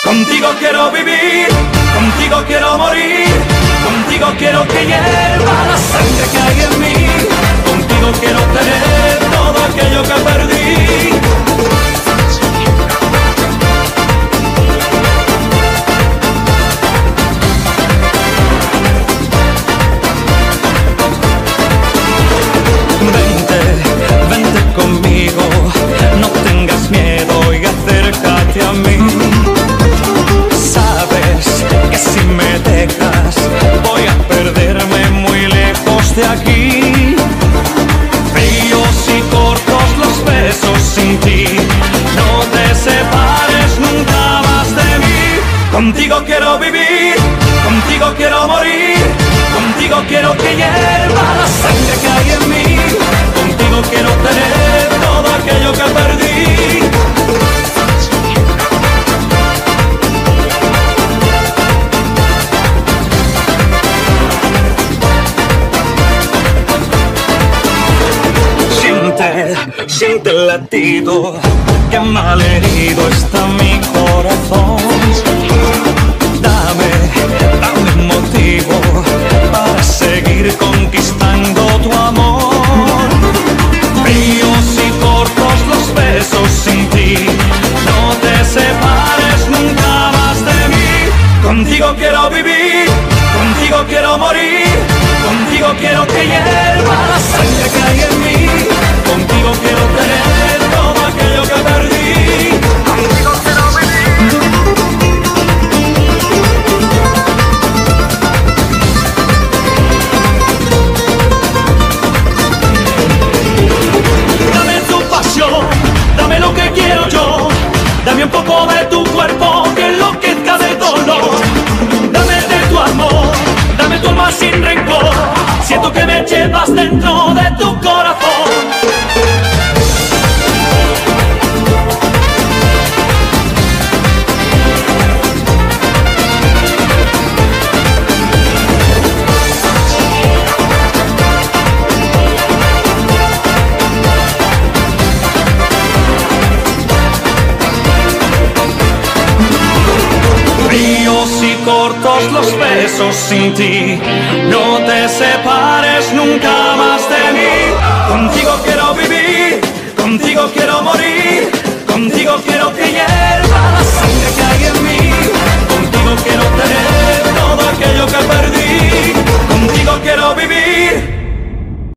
Contigo quiero vivir, contigo quiero morir, contigo quiero que hierva la sangre que hay en mí, contigo quiero tener todo aquello que perdí. Vente conmigo, no tengas miedo y acércate a mí. Sabes que si me dejas voy a perderme muy lejos de aquí. Fríos y cortos los besos sin ti, no te separes nunca más de mí. Contigo quiero vivir, contigo quiero morir, contigo quiero que hierva la sangre que hay en mí, contigo quiero tener todo aquello que perdí. Siente el latido, que malherido está mi corazón. Dame un motivo para seguir conquistando tu amor. Fríos y cortos los besos sin ti, no te separes nunca más de mí. Contigo quiero vivir, contigo quiero morir, contigo quiero que hierva la sangre que hay en mí, contigo quiero tener todo aquello que perdí. Contigo quiero vivir. Dame tu pasión, dame lo que quiero yo, dame un poco de tu cuerpo que enloquezca de dolor. Dame de tu amor, dame tu alma sin rencor, siento que me llevas dentro de tu corazón. Fríos y cortos los besos sin ti, no te separes nunca más de mí.